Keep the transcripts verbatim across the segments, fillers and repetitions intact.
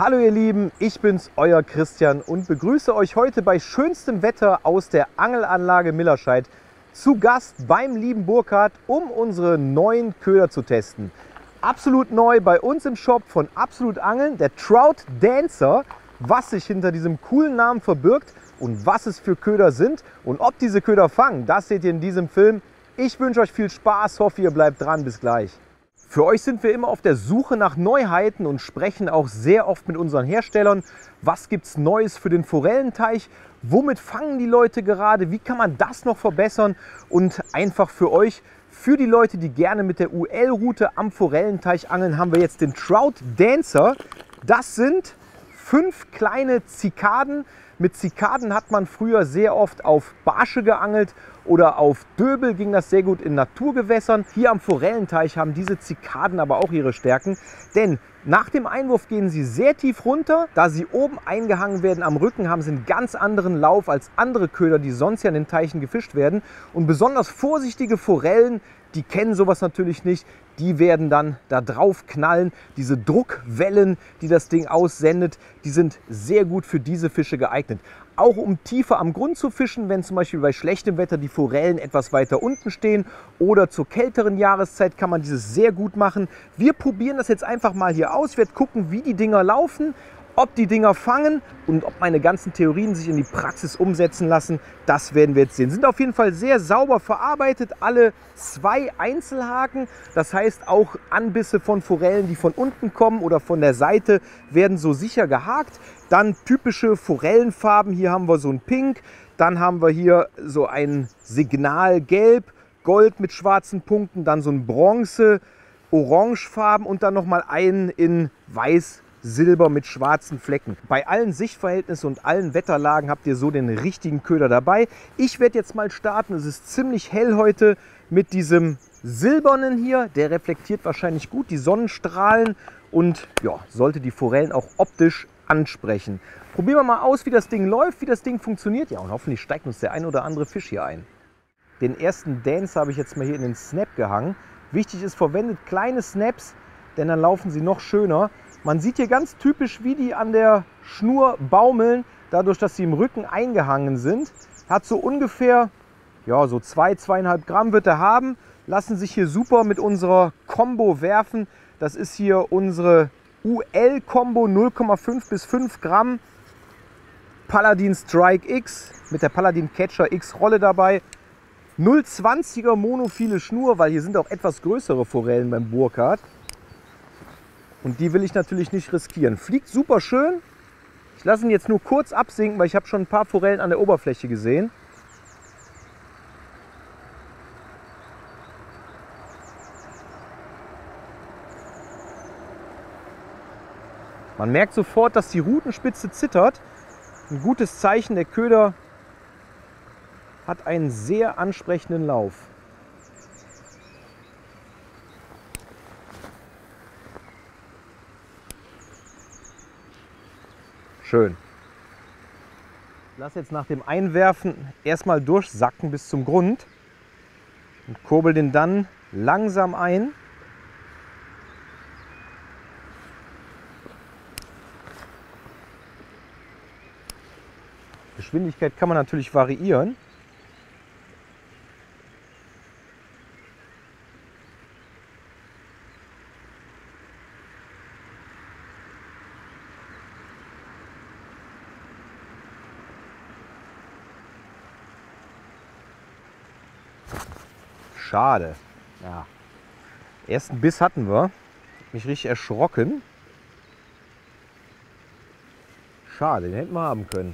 Hallo ihr Lieben, ich bin's, euer Christian und begrüße euch heute bei schönstem Wetter aus der Angelanlage Millerscheid zu Gast beim lieben Burkhard, um unsere neuen Köder zu testen. Absolut neu bei uns im Shop von Absolut Angeln, der Trout Dancer. Was sich hinter diesem coolen Namen verbirgt und was es für Köder sind und ob diese Köder fangen, das seht ihr in diesem Film. Ich wünsche euch viel Spaß, hoffe ihr bleibt dran, bis gleich. Für euch sind wir immer auf der Suche nach Neuheiten und sprechen auch sehr oft mit unseren Herstellern. Was gibt es Neues für den Forellenteich? Womit fangen die Leute gerade? Wie kann man das noch verbessern? Und einfach für euch, für die Leute, die gerne mit der U L-Route am Forellenteich angeln, haben wir jetzt den Trout Dancer. Das sind fünf kleine Zikaden. Mit Zikaden hat man früher sehr oft auf Barsche geangelt oder auf Döbel ging das sehr gut in Naturgewässern. Hier am Forellenteich haben diese Zikaden aber auch ihre Stärken, denn nach dem Einwurf gehen sie sehr tief runter. Da sie oben eingehangen werden am Rücken, haben sie einen ganz anderen Lauf als andere Köder, die sonst ja in den Teichen gefischt werden. Und besonders vorsichtige Forellen, die kennen sowas natürlich nicht, die werden dann da drauf knallen. Diese Druckwellen, die das Ding aussendet, die sind sehr gut für diese Fische geeignet. Auch um tiefer am Grund zu fischen, wenn zum Beispiel bei schlechtem Wetter die Forellen etwas weiter unten stehen oder zur kälteren Jahreszeit kann man dieses sehr gut machen. Wir probieren das jetzt einfach mal hier aus, ich werde gucken, wie die Dinger laufen, ob die Dinger fangen und ob meine ganzen Theorien sich in die Praxis umsetzen lassen, das werden wir jetzt sehen. Sind auf jeden Fall sehr sauber verarbeitet, alle zwei Einzelhaken. Das heißt, auch Anbisse von Forellen, die von unten kommen oder von der Seite, werden so sicher gehakt. Dann typische Forellenfarben, hier haben wir so ein Pink, dann haben wir hier so ein Signalgelb, Gold mit schwarzen Punkten, dann so ein Bronze, Orangefarben und dann nochmal einen in Weiß, Silber mit schwarzen Flecken. Bei allen Sichtverhältnissen und allen Wetterlagen habt ihr so den richtigen Köder dabei. Ich werde jetzt mal starten. Es ist ziemlich hell heute mit diesem silbernen hier. Der reflektiert wahrscheinlich gut die Sonnenstrahlen und ja, sollte die Forellen auch optisch ansprechen. Probieren wir mal aus, wie das Ding läuft, wie das Ding funktioniert. Ja, und hoffentlich steigt uns der ein oder andere Fisch hier ein. Den ersten Dancer habe ich jetzt mal hier in den Snap gehangen. Wichtig ist, verwendet kleine Snaps, denn dann laufen sie noch schöner. Man sieht hier ganz typisch, wie die an der Schnur baumeln, dadurch, dass sie im Rücken eingehangen sind. Hat so ungefähr, ja, so zwei, zweieinhalb Gramm wird er haben. Lassen sich hier super mit unserer Combo werfen. Das ist hier unsere U L-Combo, null Komma fünf bis fünf Gramm. Paladin Strike X mit der Paladin Catcher X Rolle dabei. null Komma zwanziger monophile Schnur, weil hier sind auch etwas größere Forellen beim Burkhard. Und die will ich natürlich nicht riskieren. Fliegt super schön. Ich lasse ihn jetzt nur kurz absinken, weil ich habe schon ein paar Forellen an der Oberfläche gesehen. Man merkt sofort, dass die Rutenspitze zittert. Ein gutes Zeichen, der Köder hat einen sehr ansprechenden Lauf. Schön. Ich lasse jetzt nach dem Einwerfen erstmal durchsacken bis zum Grund und kurbel den dann langsam ein. Geschwindigkeit kann man natürlich variieren. Schade. Ja. Ersten Biss hatten wir. Hab mich richtig erschrocken. Schade, den hätten wir haben können.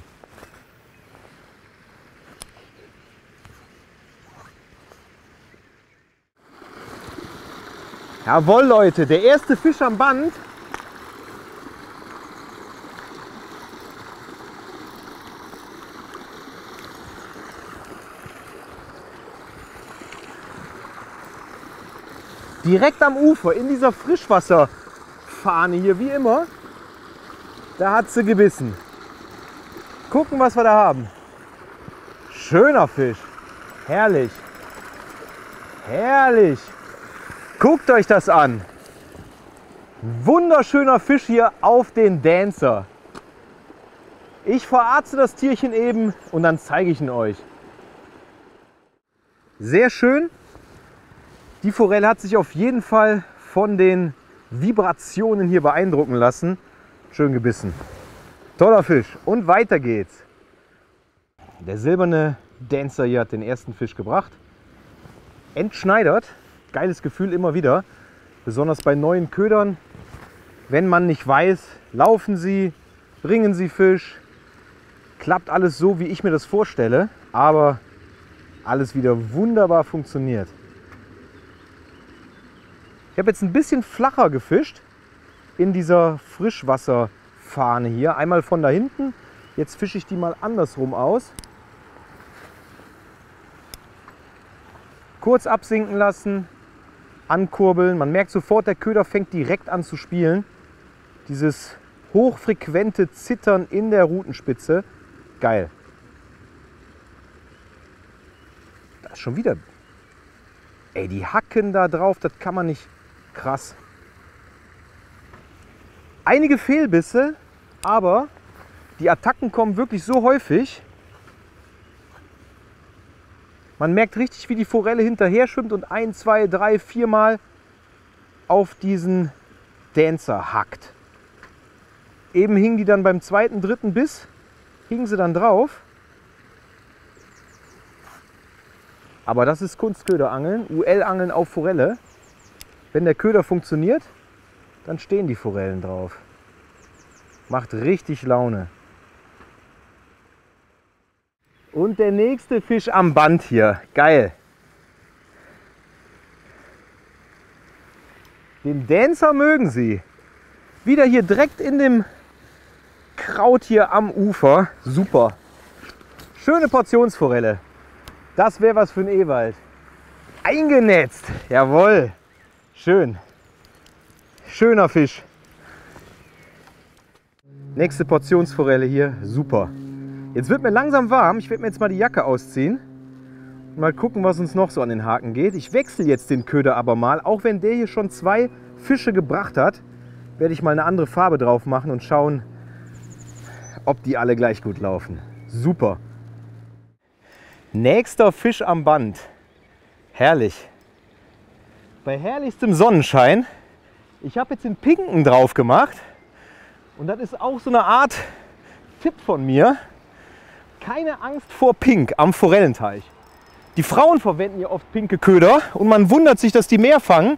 Jawohl, Leute, der erste Fisch am Band. Direkt am Ufer, in dieser Frischwasserfahne hier, wie immer. Da hat sie gebissen. Gucken, was wir da haben. Schöner Fisch. Herrlich. Herrlich. Guckt euch das an. Wunderschöner Fisch hier auf den Dancer. Ich verarzte das Tierchen eben und dann zeige ich ihn euch. Sehr schön. Die Forelle hat sich auf jeden Fall von den Vibrationen hier beeindrucken lassen. Schön gebissen. Toller Fisch. Und weiter geht's. Der silberne Dancer hier hat den ersten Fisch gebracht. Entschneidert. Geiles Gefühl immer wieder. Besonders bei neuen Ködern. Wenn man nicht weiß, laufen sie, bringen sie Fisch. Klappt alles so, wie ich mir das vorstelle. Aber alles wieder wunderbar funktioniert. Ich habe jetzt ein bisschen flacher gefischt in dieser Frischwasserfahne hier. Einmal von da hinten. Jetzt fische ich die mal andersrum aus. Kurz absinken lassen, ankurbeln. Man merkt sofort, der Köder fängt direkt an zu spielen. Dieses hochfrequente Zittern in der Rutenspitze. Geil. Da ist schon wieder. Ey, die Hacken da drauf, das kann man nicht. Krass. Einige Fehlbisse, aber die Attacken kommen wirklich so häufig. Man merkt richtig, wie die Forelle hinterher schwimmt und ein, zwei, drei, vier Mal auf diesen Dancer hackt. Eben hingen die dann beim zweiten, dritten Biss, hingen sie dann drauf. Aber das ist Kunstköderangeln, U L-Angeln auf Forelle. Wenn der Köder funktioniert, dann stehen die Forellen drauf. Macht richtig Laune. Und der nächste Fisch am Band hier. Geil. Den Dancer mögen sie. Wieder hier direkt in dem Kraut hier am Ufer. Super. Schöne Portionsforelle. Das wäre was für ein Ewald. Eingenetzt. Jawohl. Schön. Schöner Fisch. Nächste Portionsforelle hier. Super. Jetzt wird mir langsam warm. Ich werde mir jetzt mal die Jacke ausziehen. Und mal gucken, was uns noch so an den Haken geht. Ich wechsle jetzt den Köder aber mal. Auch wenn der hier schon zwei Fische gebracht hat, werde ich mal eine andere Farbe drauf machen und schauen, ob die alle gleich gut laufen. Super. Nächster Fisch am Band. Herrlich. Bei herrlichstem Sonnenschein. Ich habe jetzt den pinken drauf gemacht. Und das ist auch so eine Art Tipp von mir. Keine Angst vor Pink am Forellenteich. Die Frauen verwenden ja oft pinke Köder und man wundert sich, dass die mehr fangen.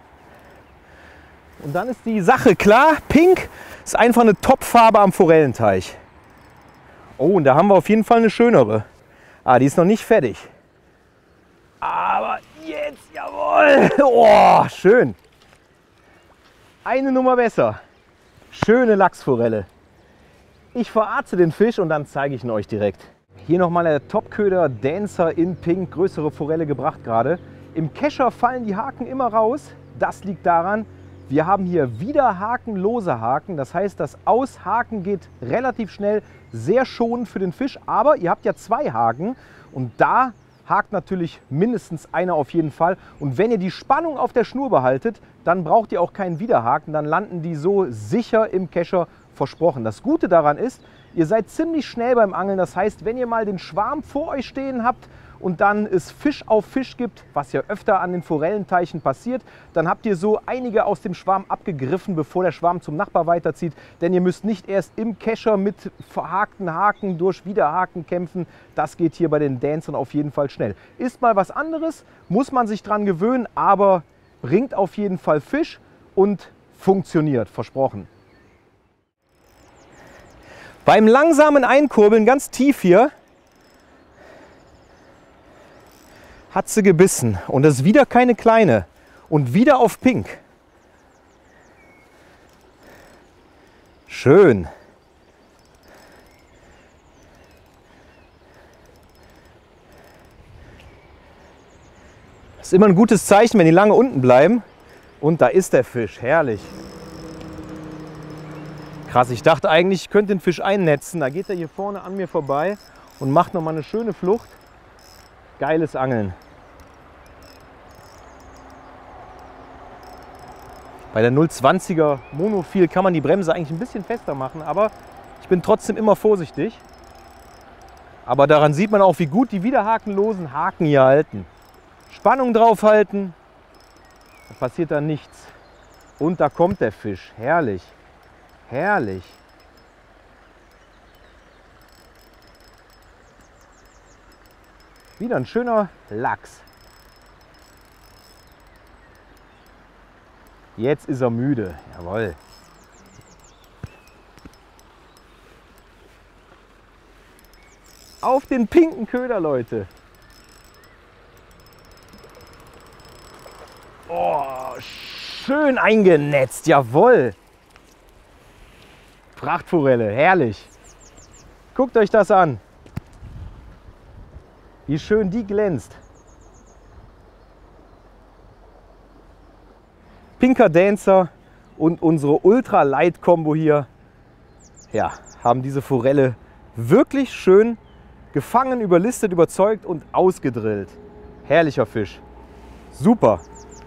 Und dann ist die Sache klar. Pink ist einfach eine Top-Farbe am Forellenteich. Oh, und da haben wir auf jeden Fall eine schönere. Ah, die ist noch nicht fertig. Aber jetzt, jawohl. Oh, schön. Eine Nummer besser. Schöne Lachsforelle. Ich verarzte den Fisch und dann zeige ich ihn euch direkt. Hier nochmal der Topköder Dancer in Pink. Größere Forelle gebracht gerade. Im Kescher fallen die Haken immer raus. Das liegt daran, wir haben hier wieder hakenlose Haken. Das heißt, das Aushaken geht relativ schnell, sehr schonend für den Fisch. Aber ihr habt ja zwei Haken und da hakt natürlich mindestens einer auf jeden Fall. Und wenn ihr die Spannung auf der Schnur behaltet, dann braucht ihr auch keinen Widerhaken. Dann landen die so sicher im Kescher, versprochen. Das Gute daran ist, ihr seid ziemlich schnell beim Angeln. Das heißt, wenn ihr mal den Schwarm vor euch stehen habt und dann es Fisch auf Fisch gibt, was ja öfter an den Forellenteichen passiert, dann habt ihr so einige aus dem Schwarm abgegriffen, bevor der Schwarm zum Nachbar weiterzieht. Denn ihr müsst nicht erst im Kescher mit verhakten Haken durch Widerhaken kämpfen. Das geht hier bei den Dancern auf jeden Fall schnell. Ist mal was anderes, muss man sich dran gewöhnen, aber bringt auf jeden Fall Fisch und funktioniert, versprochen. Beim langsamen Einkurbeln, ganz tief hier, hat sie gebissen. Und das ist wieder keine kleine. Und wieder auf Pink. Schön. Das ist immer ein gutes Zeichen, wenn die lange unten bleiben. Und da ist der Fisch. Herrlich. Krass, ich dachte eigentlich, ich könnte den Fisch einnetzen. Da geht er hier vorne an mir vorbei und macht nochmal eine schöne Flucht. Geiles Angeln. Bei der null zwanziger Monofil kann man die Bremse eigentlich ein bisschen fester machen, aber ich bin trotzdem immer vorsichtig. Aber daran sieht man auch, wie gut die widerhakenlosen Haken hier halten. Spannung drauf halten, da passiert dann nichts. Und da kommt der Fisch. Herrlich, herrlich. Wieder ein schöner Lachs. Jetzt ist er müde. Jawohl. Auf den pinken Köder, Leute. Oh, schön eingenetzt. Jawohl. Prachtforelle. Herrlich. Guckt euch das an. Wie schön die glänzt. Pinker Dancer und unsere Ultra Light Combo hier, ja, haben diese Forelle wirklich schön gefangen, überlistet, überzeugt und ausgedrillt. Herrlicher Fisch. Super.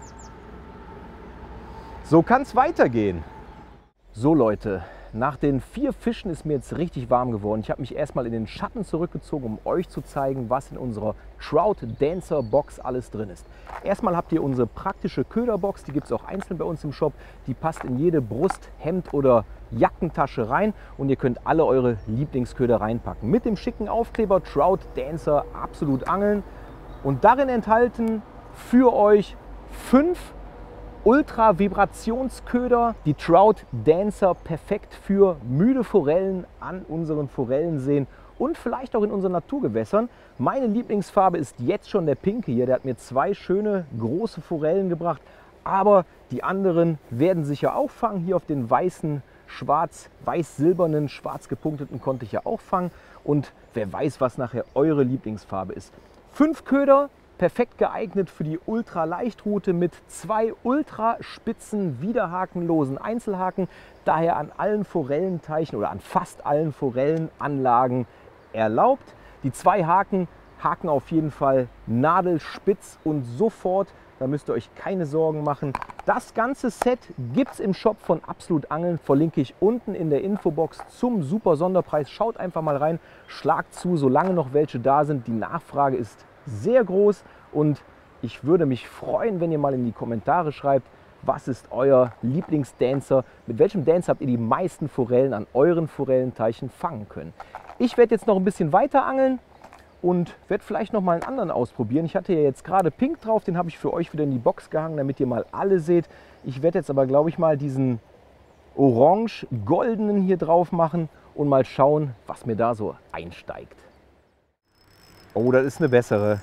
So kann es weitergehen. So Leute, nach den vier Fischen ist mir jetzt richtig warm geworden. Ich habe mich erstmal in den Schatten zurückgezogen, um euch zu zeigen, was in unserer Trout Dancer Box alles drin ist. Erstmal habt ihr unsere praktische Köderbox, die gibt es auch einzeln bei uns im Shop. Die passt in jede Brust-, Hemd- oder Jackentasche rein und ihr könnt alle eure Lieblingsköder reinpacken. Mit dem schicken Aufkleber Trout Dancer absolut angeln und darin enthalten für euch fünf Ultra-Vibrationsköder, die Trout Dancer perfekt für müde Forellen an unseren Forellenseen und vielleicht auch in unseren Naturgewässern. Meine Lieblingsfarbe ist jetzt schon der pinke hier, der hat mir zwei schöne große Forellen gebracht, aber die anderen werden sich ja auch fangen. Hier auf den weißen, schwarz, weiß-silbernen, schwarz gepunkteten konnte ich ja auch fangen und wer weiß, was nachher eure Lieblingsfarbe ist. Fünf Köder. Perfekt geeignet für die Ultra-Leichtroute mit zwei ultraspitzen, widerhakenlosen Einzelhaken. Daher an allen Forellenteichen oder an fast allen Forellenanlagen erlaubt. Die zwei Haken haken auf jeden Fall nadelspitz und sofort. Da müsst ihr euch keine Sorgen machen. Das ganze Set gibt es im Shop von Absolut Angeln. Verlinke ich unten in der Infobox zum super Sonderpreis. Schaut einfach mal rein, schlagt zu, solange noch welche da sind. Die Nachfrage ist sehr groß und ich würde mich freuen, wenn ihr mal in die Kommentare schreibt, was ist euer Lieblingsdancer, mit welchem Dancer habt ihr die meisten Forellen an euren Forellenteichen fangen können. Ich werde jetzt noch ein bisschen weiter angeln und werde vielleicht noch mal einen anderen ausprobieren. Ich hatte ja jetzt gerade Pink drauf, den habe ich für euch wieder in die Box gehangen, damit ihr mal alle seht. Ich werde jetzt aber, glaube ich, mal diesen orange-goldenen hier drauf machen und mal schauen, was mir da so einsteigt. Oh, das ist eine bessere.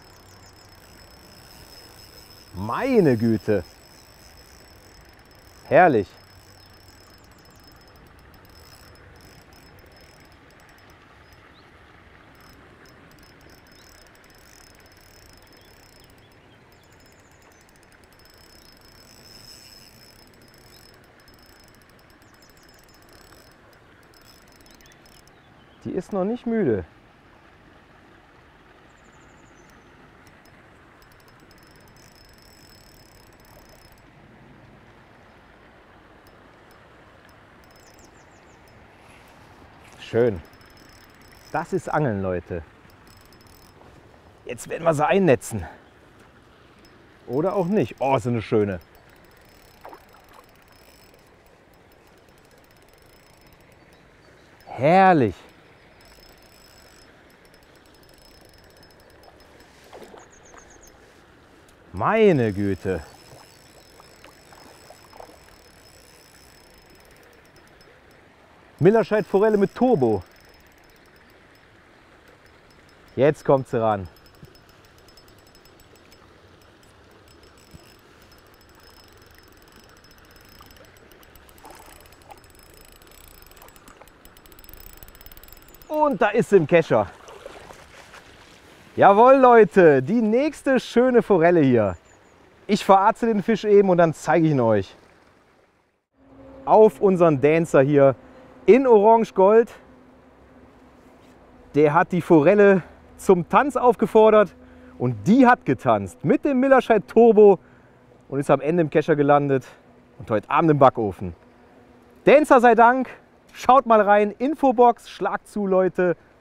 Meine Güte. Herrlich. Die ist noch nicht müde. Schön. Das ist Angeln, Leute. Jetzt werden wir sie einnetzen. Oder auch nicht. Oh, so eine schöne. Herrlich. Meine Güte. Millerscheid-Forelle mit Turbo. Jetzt kommt sie ran. Und da ist sie im Kescher. Jawohl, Leute, die nächste schöne Forelle hier. Ich verarze den Fisch eben und dann zeige ich ihn euch. Auf unseren Dancer hier in Orange-Gold. Der hat die Forelle zum Tanz aufgefordert und die hat getanzt mit dem Millerscheid Turbo und ist am Ende im Kescher gelandet. und heute Abend im Backofen. Dancer sei Dank, schaut mal rein, Infobox, schlagt zu, Leute.